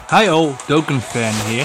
Hi all, Dokkan fan here.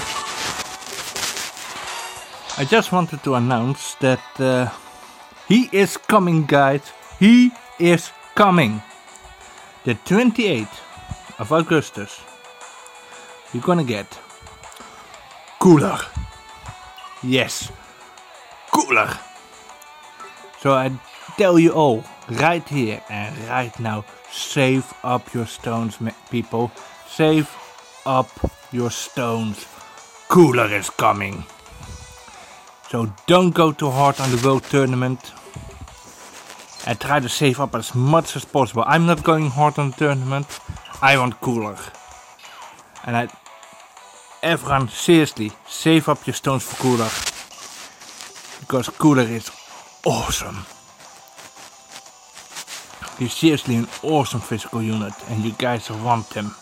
I just wanted to announce that he is coming, guys. He is coming. The 28th of Augustus. You're gonna get Cooler. Yes, Cooler. So I tell you all, right here and right now, save up your stones, people. Save up your stones. Cooler is coming. So don't go too hard on the World Tournament. And try to save up as much as possible. I'm not going hard on the tournament. I want Cooler. And everyone, seriously, save up your stones for Cooler. Because Cooler is awesome. He's seriously an awesome physical unit. And you guys want him.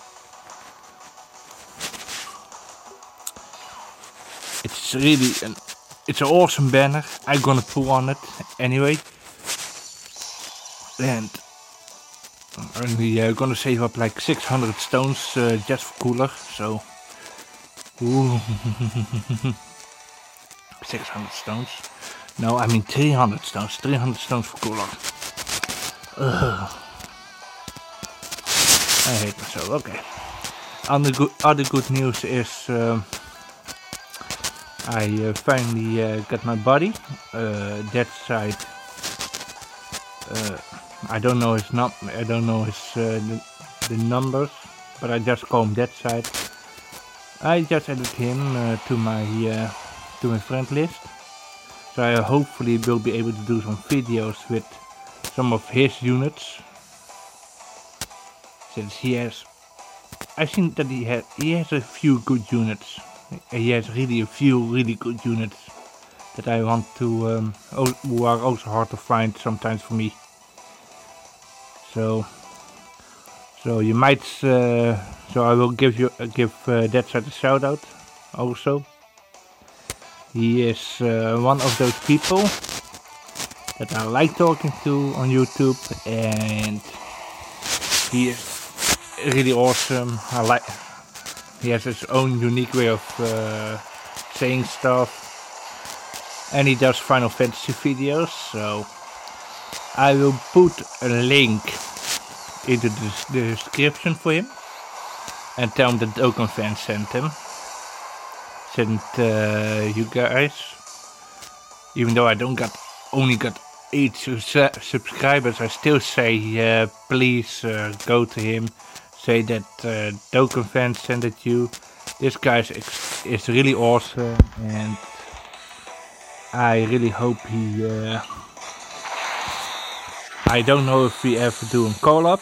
It's really it's an awesome banner. I'm gonna pull on it anyway. And I'm gonna save up like 600 stones just for Cooler. So, ooh. 600 stones. No, I mean 300 stones. 300 stones for Cooler. I hate myself. Okay. Other good news is I finally got my body. That side. I don't know his I don't know his the numbers, but I just call him that side. I just added him to my friend list, so I hopefully will be able to do some videos with some of his units. Since I think that he has a few good units. He has really a few really good units that I want to who are also hard to find sometimes for me. So you might so I will give that side a shout out also. He is one of those people that I like talking to on YouTube, and he is really awesome. He has his own unique way of saying stuff, and he does Final Fantasy videos, so I will put a link into the description for him and tell him that Dokkan fans sent you guys. Even though I only got 8 subscribers, I still say please go to him, say that Dokkan fans sent it you. This guy is really awesome, and I really hope he I don't know if we ever do a collab,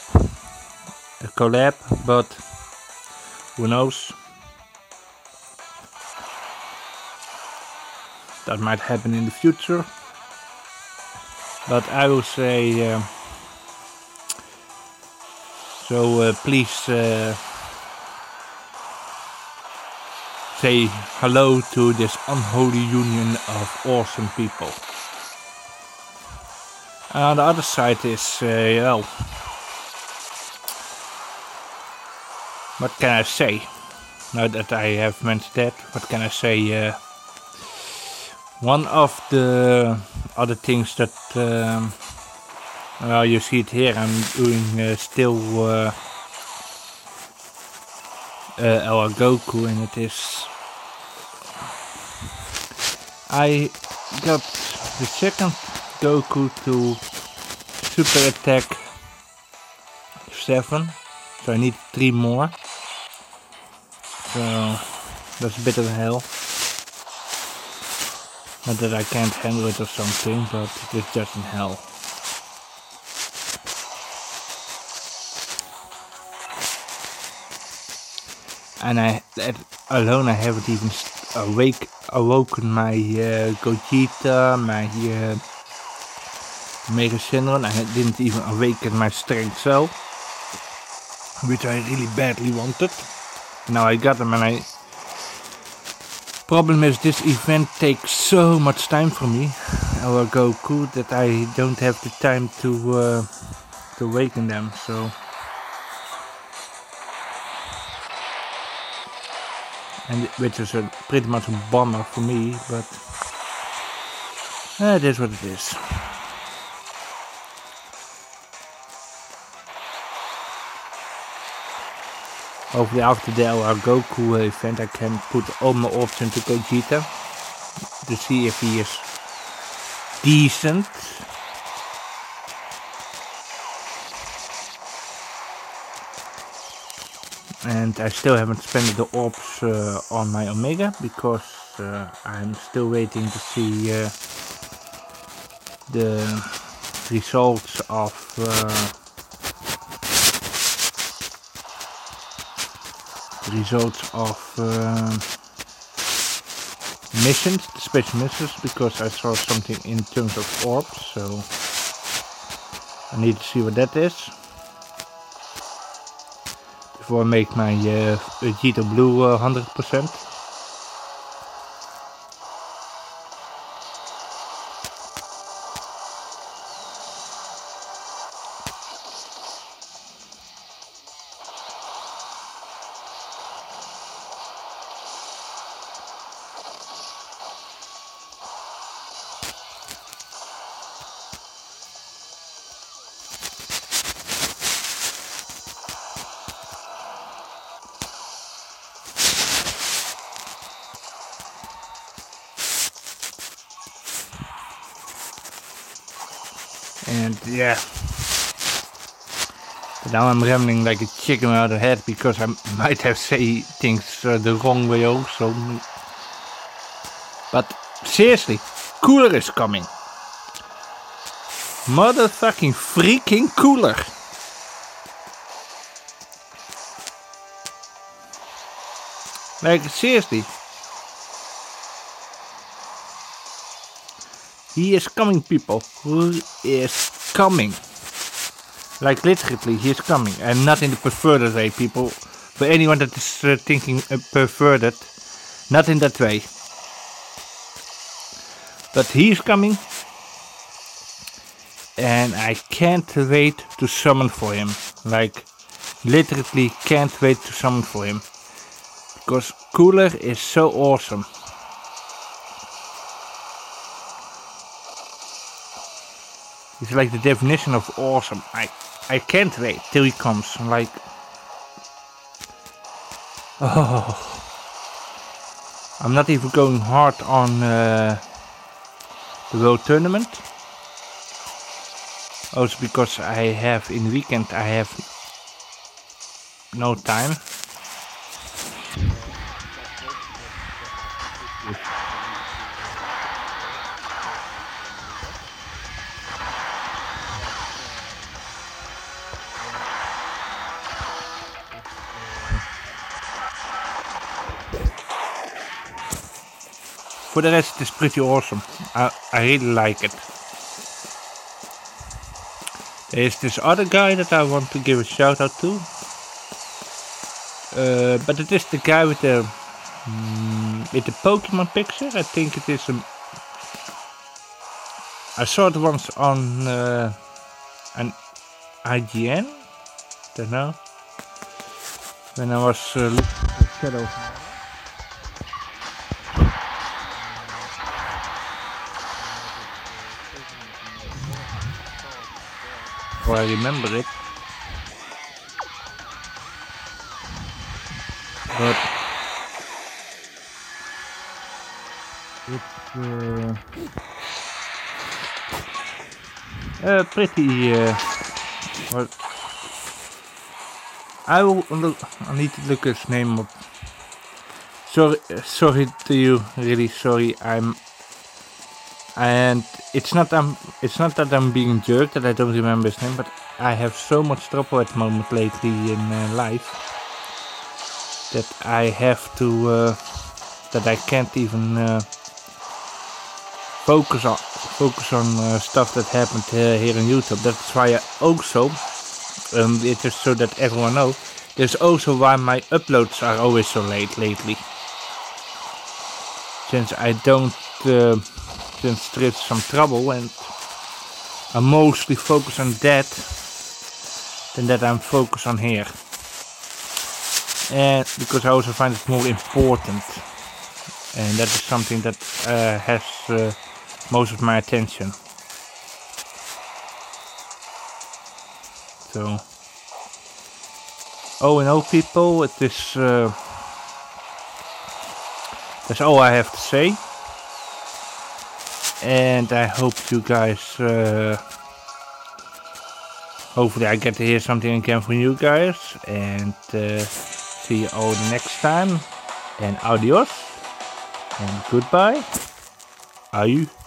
but who knows? That might happen in the future. But I will say, please say hello to this unholy union of awesome people. On the other side is, well, what can I say? Now that I have mentioned that, what can I say? One of the other things that, well, you see it here, I'm doing still LR Goku, and it is, I got the second Goku to Super Attack 7, so I need 3 more, so that's a bit of hell. Not that I can't handle it or something, but it's just in hell. And that alone I haven't even awoken my Gogeta, my Mega Shenron. I didn't even awaken my Strength Cell, which I really badly wanted. Now I got them, and problem is this event takes so much time for me, our Goku, that I don't have the time to awaken them. So and which is pretty much a bummer for me, but it is what it is. Hopefully after the LR Goku event I can put all my orbs into Gogeta to see if he is decent. And I still haven't spent the orbs on my Omega because I'm still waiting to see the results of missions, the special missions, because I saw something in terms of orbs, so I need to see what that is before I make my Vegeta Blue 100%. And yeah, but now I'm rambling like a chicken without a head because I might have said things the wrong way also. But seriously, Cooler is coming. Motherfucking freaking Cooler. Like seriously. He is coming, people. Who is coming? Like literally, he is coming, and not in the perverted way, people. For anyone that is thinking perverted, not in that way. But he is coming, and I can't wait to summon for him. Like literally, can't wait to summon for him, because Cooler is so awesome. He's like the definition of awesome. I can't wait till he comes. Like, oh, I'm not even going hard on the World Tournament. Also because I have in the weekend I have no time. For the rest, it is pretty awesome. I really like it. There's this other guy that I want to give a shout out to. But it is the guy with the Pokemon picture. I think it is I saw it once on an IGN. Don't know. When I was looking at Shadow. I remember it, but it's pretty. Well, I need to look his name up. Sorry to you, really sorry. And it's not that I'm being a jerk that I don't remember his name, but I have so much trouble at the moment lately in life that I have to that I can't even focus on stuff that happened here on YouTube. That's why I also it is so that everyone knows. There's also why my uploads are always so late lately, since I don't. Since there is some trouble and I'm mostly focused on that than that I'm focused on here. and because I also find it more important, and that is something that has most of my attention. So, all in all, people, it is that's all I have to say, and I hope you guys hopefully I get to hear something again from you guys, and see you all next time, and adios, and goodbye. Aju.